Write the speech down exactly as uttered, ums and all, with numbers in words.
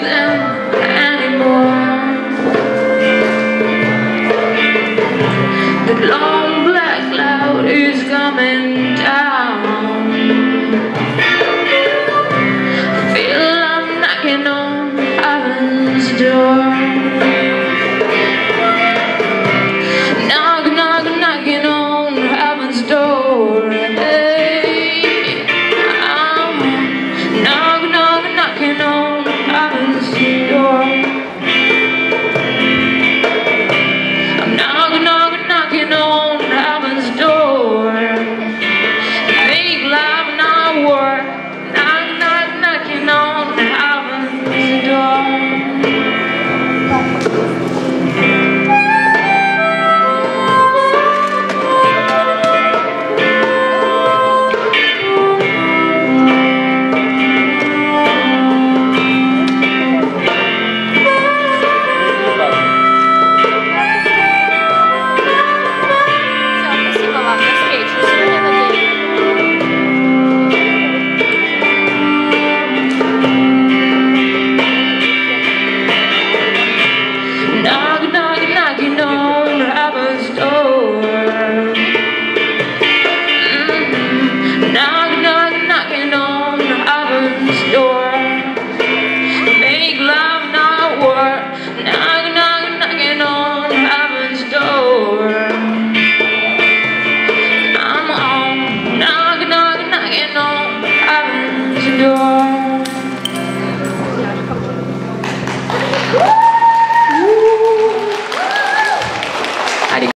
them anymore. The long black cloud is coming down. I feel I'm knocking on heaven's door. Knock, knock, knocking on heaven's door. Hey, I'm knock, knock, knocking on heaven's door. I'm knock, knock, knocking on heaven's door. Make love not war. Knock, knock, knocking on heaven's door. Knock, knock, knocking on heaven's door. Mm-hmm. Knock, knock, knocking on heaven's door. Make love not war. Knock, knock, knocking on heaven's door. I'm home. Knock, knock, knocking on heaven's door.